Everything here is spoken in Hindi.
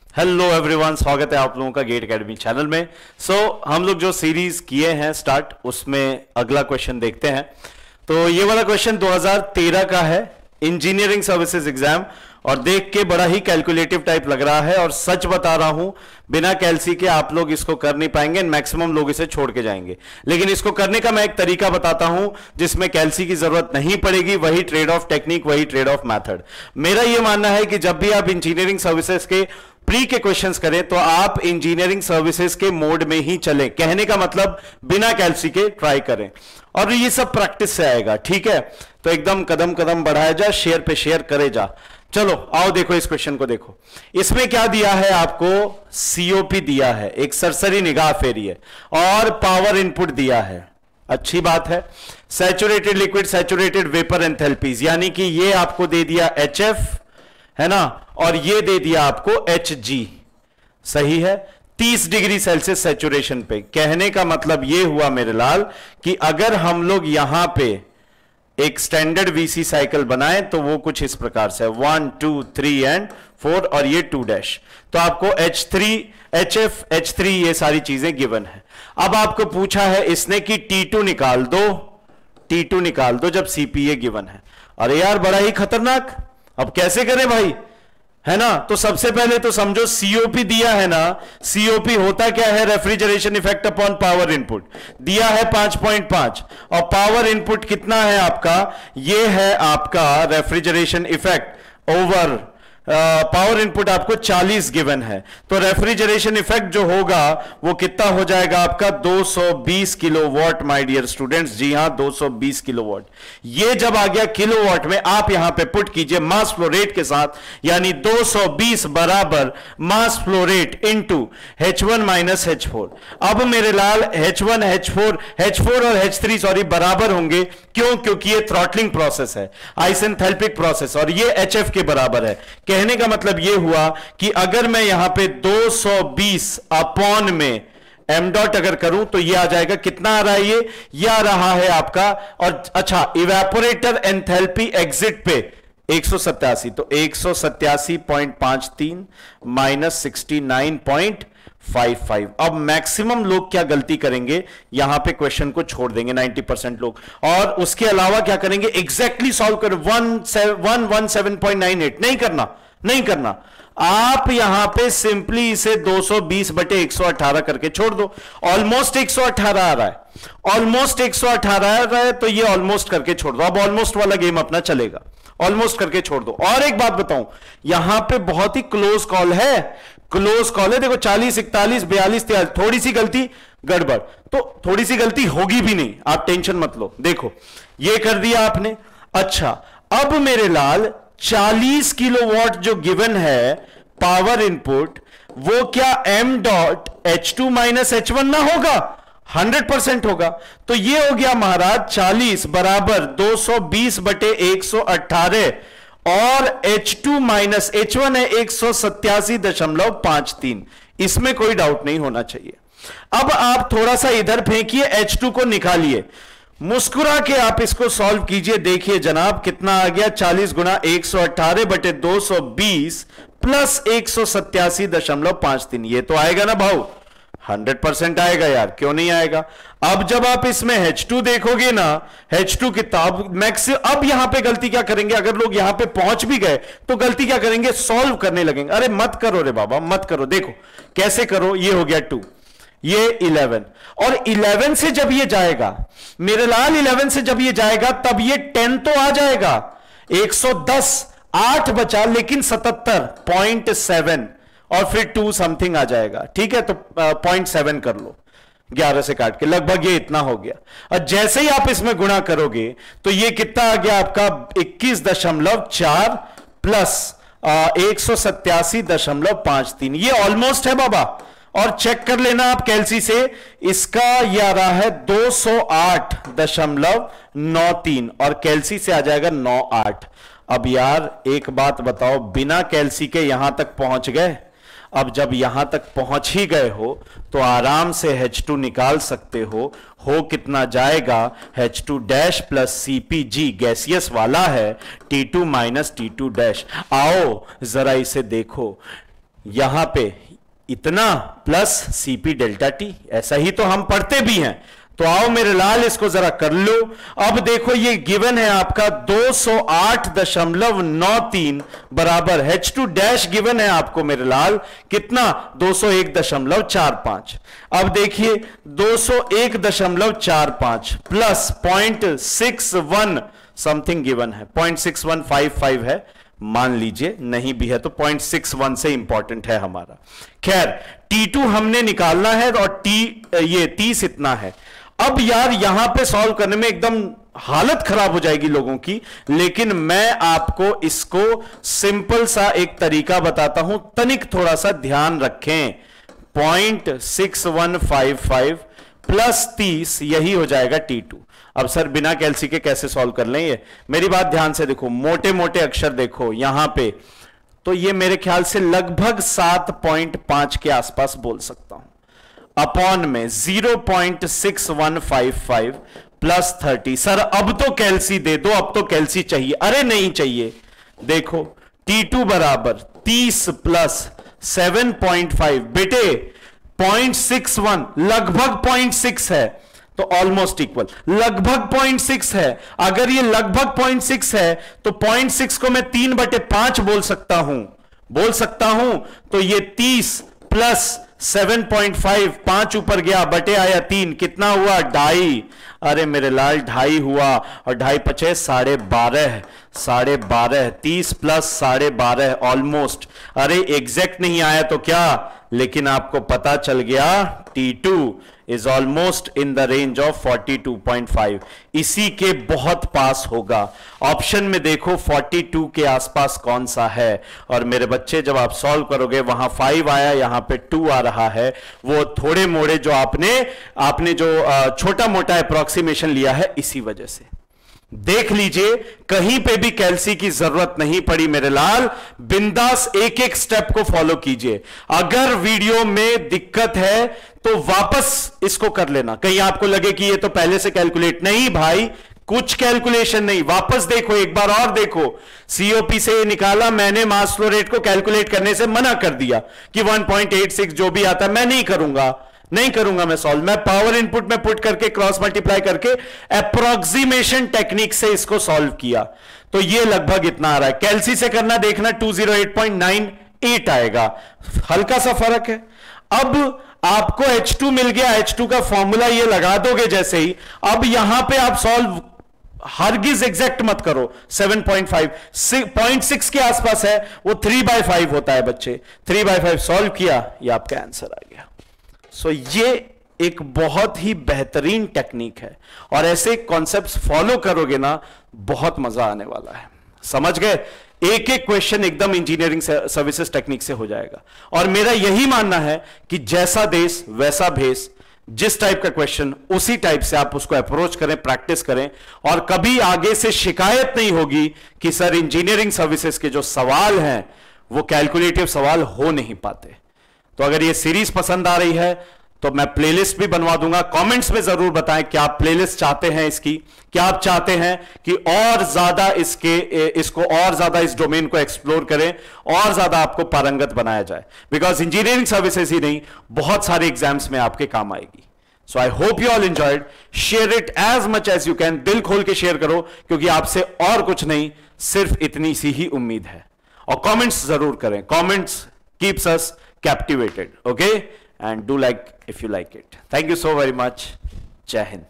हेलो एवरीवन, स्वागत है आप लोगों का गेट एकेडमी चैनल में। हम लोग जो सीरीज किए हैं स्टार्ट, उसमें अगला क्वेश्चन देखते हैं। तो ये वाला क्वेश्चन 2013 का है, इंजीनियरिंग सर्विसेज एग्जाम, और देख के बड़ा ही कैलकुलेटिव टाइप लग रहा है। और सच बता रहा हूं, बिना कैलसी के आप लोग इसको कर नहीं पाएंगे, मैक्सिमम लोग इसे छोड़ के जाएंगे। लेकिन इसको करने का मैं एक तरीका बताता हूं जिसमें कैलसी की जरूरत नहीं पड़ेगी, वही ट्रेड ऑफ टेक्निक, वही ट्रेड ऑफ मैथड। मेरा यह मानना है कि जब भी आप इंजीनियरिंग सर्विसेज के प्री के क्वेश्चंस करें तो आप इंजीनियरिंग सर्विसेज के मोड में ही चलें। कहने का मतलब बिना कैलसी के ट्राई करें, और ये सब प्रैक्टिस से आएगा, ठीक है। तो एकदम कदम कदम बढ़ाया जा, शेयर पे शेयर करे जा। चलो आओ देखो इस क्वेश्चन को। देखो इसमें क्या दिया है आपको, सीओपी दिया है, एक सरसरी निगाह फेरिए, और पावर इनपुट दिया है। अच्छी बात है। Saturated liquid, saturated vapour enthalpies, यानी कि ये आपको दे दिया HF, है ना, और ये दे दिया आपको Hg। सही है। 30 डिग्री सेल्सियस सैचुरेशन पे। कहने का मतलब ये हुआ मेरे लाल कि अगर हम लोग यहां पे एक स्टैंडर्ड वीसी साइकिल बनाएं तो वो कुछ इस प्रकार से 1 2 3 एंड 4, और ये 2 तो आपको H3 HF H3 ये सारी चीजें गिवन है। अब आपको पूछा है इसने कि T2 निकाल दो, T2 निकाल दो जब CPA गिवन है। अरे यार बड़ा ही खतरनाक, अब कैसे करें भाई, है ना। तो सबसे पहले तो समझो सीओपी दिया है ना, सीओपी होता क्या है, refrigeration effect upon power input, दिया है 5.5, और पावर इनपुट कितना है आपका, ये है आपका refrigeration effect over power input आपको 40 गिवन है। तो रेफ्रिजरेशन इफेक्ट जो होगा वो कितना हो जाएगा आपका 220 किलोवाट माय डियर स्टूडेंट्स। जी हां 220 किलोवाट। ये जब आ गया किलोवाट में, आप यहां पे पुट कीजिए मास फ्लो रेट के साथ, यानी 220 बराबर mass flow rate into H1 minus H4। अब मेरे लाल H1 H4 और H3 सॉरी बराबर होंगे। क्यों? क्योंकि ये थ्रॉटलिंग प्रोसेस है, आइसेंथैल्पिक प्रोसेस, और ये HF के बराबर है। कहने का मतलब यह हुआ कि अगर मैं यहां पे 220 अपॉन में m डॉट अगर करूं तो यह आ जाएगा, कितना आ रहा है ये आ रहा है आपका, और अच्छा इवेपोरेटर एंथैल्पी एग्जिट पे 187, तो 187.53 माइनस 69.55। अब मैक्सिमम लोग क्या गलती करेंगे, यहां पे क्वेश्चन को छोड़ देंगे 90% लोग, और उसके अलावा क्या करेंगे, एग्जैक्टली सॉल्व कर 117.98 नहीं करना। आप यहां पे सिंपली इसे 220/118 करके छोड़ दो। ऑलमोस्ट 118 आ रहा है, ऑलमोस्ट 118 आ रहा है, तो ये ऑलमोस्ट करके छोड़ दो। अब ऑलमोस्ट वाला गेम अपना चलेगा, ऑलमोस्ट करके छोड़ दो। और एक बात बताऊं, यहां पे बहुत ही क्लोज कॉल है, क्लोज कॉल है। देखो 40 41 42 43, थोड़ी सी गलती गड़बड़, तो थोड़ी सी गलती होगी भी नहीं, आप टेंशन मत लो। देखो ये कर दिया आपने। अच्छा अब मेरे लाल 40 किलोवाट जो गिवन है पावर इनपुट, वो क्या m dot H2 minus H1 ना होगा, 100% होगा। तो ये हो गया महाराज 40 बराबर 220/118, और H2 माइनस H1 है 187.53। इसमें कोई डाउट नहीं होना चाहिए। अब आप थोड़ा सा इधर फेंकिए, H2 को निकालिए, मुस्कुरा के आप इसको सॉल्व कीजिए। देखिए जनाब कितना आ गया, 40 गुणा 118/220 प्लस 187.53। ये तो आएगा ना भाऊ, 100% आएगा यार, क्यों नहीं आएगा। अब जब आप इसमें H2 देखोगे ना, H2 कितना, अब यहां पे गलती क्या करेंगे, अगर लोग यहां पे पहुंच भी गए तो गलती क्या करेंगे, सॉल्व करने लगेंगे। अरे मत करो रे बाबा, मत करो। देखो कैसे करो, ये हो गया 2, ये 11, और 11 से जब ये जाएगा मेरे लाल, 11 से जब ये जाएगा तब ये 10 तो आ जाएगा, 110, 8 बचा, लेकिन 77.7, और फिर 2 समथिंग आ जाएगा, ठीक है। तो 0.7 कर लो, 11 से काट के, लगभग ये इतना हो गया। और जैसे ही आप इसमें गुणा करोगे तो ये कितना आ गया आपका, 21.4 प्लस 187.53। ये ऑलमोस्ट है बाबा, और चेक कर लेना आप कैलसी से, इसका ये आ रहा है 208.93, और कैलसी से आ जाएगा 98। अब यार एक बात बताओ, बिना कैलसी के यहां तक पहुंच गए, अब जब यहां तक पहुंच ही गए हो तो आराम से H2 निकाल सकते हो कितना जाएगा, H2 dash plus CPG gaseous वाला है, T2 माइनस T2 डैश। आओ जरा इसे देखो, यहां पे इतना प्लस सीपी डेल्टा टी, ऐसा ही तो हम पढ़ते भी हैं। तो आओ मेरे लाल इसको जरा कर लो। अब देखो ये गिवन है आपका 208.93 बराबर H2 डैश गिवन है आपको मेरे लाल कितना 201.45। अब देखिए 201.45 प्लस 0.61 समथिंग गिवन है, 0.6155 है, मान लीजिए नहीं भी है तो 0.61 से इंपॉर्टेंट है हमारा। खैर T2 हमने निकालना है और ये 30 इतना है। अब यार यहां पे सॉल्व करने में एकदम हालत खराब हो जाएगी लोगों की, लेकिन मैं आपको इसको सिंपल सा एक तरीका बताता हूं, तनिक थोड़ा सा ध्यान रखें। 0.6155 प्लस 30 यही हो जाएगा T2। अब सर बिना कैलसी के कैसे सॉल्व कर लें? ये मेरी बात ध्यान से देखो, मोटे मोटे अक्षर देखो यहां पे, तो ये मेरे ख्याल से लगभग 7.5 के आसपास बोल सकता हूं। अपॉन में 0.6155 प्लस 30। सर अब तो कैलसी दे दो, अब तो कैलसी चाहिए। अरे नहीं चाहिए, देखो T2 बराबर 30 प्लस 7.5 बेटे 0.61 लगभग 0.6 है, तो ऑलमोस्ट इक्वल लगभग 0.6 है। अगर ये लगभग 0.6 है तो 0.6 को मैं 3/5 बोल सकता हूं। तो ये 30 प्लस 7.5 5 ऊपर गया बटे आया 3, कितना हुआ 2.5। अरे मेरे लाल 2.5 हुआ, और 2.5 पचे 12.5, 12.5 30 प्लस 12.5 ऑलमोस्ट। अरे एग्जैक्ट नहीं आया तो क्या, लेकिन आपको पता चल गया T2 is almost in the range of 42.5, इसी के बहुत पास होगा। ऑप्शन में देखो 42 के आसपास कौन सा है, और मेरे बच्चे जब आप सॉल्व करोगे वहां 5 आया, यहां पे 2 आ रहा है, वो थोड़े मोड़े जो आपने जो छोटा मोटा अप्रोक्सीमेशन लिया है इसी वजह से। देख लीजिए कहीं पे भी कैलसी की जरूरत नहीं पड़ी मेरे लाल, बिंदास एक एक स्टेप को फॉलो कीजिए। अगर वीडियो में दिक्कत है तो वापस इसको कर लेना, कहीं आपको लगे कि ये तो पहले से कैलकुलेट नहीं, भाई कुछ कैलकुलेशन नहीं, वापस देखो एक बार और देखो। सीओपी से ये निकाला मैंने, मास फ्लो रेट को कैलकुलेट करने से मना कर दिया कि 1.86 जो भी आता है मैं नहीं करूंगा मैं सॉल्व। मैं पावर इनपुट में पुट करके क्रॉस मल्टीप्लाई करके अप्रोक्सीमेशन टेक्निक से इसको सॉल्व किया, तो ये लगभग इतना आ रहा है। कैलसी से करना देखना 208.98 आएगा, हल्का सा फर्क है। अब आपको H2 मिल गया, H2 का फॉर्मूला ये लगा दोगे जैसे ही, अब यहां पे आप सॉल्व हरगिज एग्जैक्ट मत करो, 7.5 0.6 के आसपास है, वो 3/5 होता है बच्चे, 3/5 सॉल्व किया, ये आपका आंसर आ गया। सो ये एक बहुत ही बेहतरीन टेक्निक है, और ऐसे कॉन्सेप्ट्स फॉलो करोगे ना बहुत मजा आने वाला है। समझ गए? एक एक क्वेश्चन एकदम इंजीनियरिंग सर्विसेज टेक्निक से हो जाएगा, और मेरा यही मानना है कि जैसा देश वैसा भेष, जिस टाइप का क्वेश्चन उसी टाइप से आप उसको अप्रोच करें, प्रैक्टिस करें, और कभी आगे से शिकायत नहीं होगी कि सर इंजीनियरिंग सर्विसेज के जो सवाल हैं वो कैलकुलेटिव सवाल हो नहीं पाते। तो अगर ये सीरीज पसंद आ रही है तो मैं प्लेलिस्ट भी बनवा दूंगा। कमेंट्स में जरूर बताएं क्या आप प्लेलिस्ट चाहते हैं इसकी, क्या आप चाहते हैं कि और ज्यादा इसको और ज्यादा इस डोमेन को एक्सप्लोर करें, और ज्यादा आपको पारंगत बनाया जाए, बिकॉज इंजीनियरिंग सर्विसेज ही नहीं बहुत सारे एग्जाम्स में आपके काम आएगी। So I hope you all enjoyed, share it as much as you can, दिल खोल के शेयर करो, क्योंकि आपसे और कुछ नहीं, सिर्फ इतनी सी ही उम्मीद है। और कमेंट्स जरूर करें, comments keeps us captivated, okay, and do like if you like it. Thank you so very much. Jai Hind.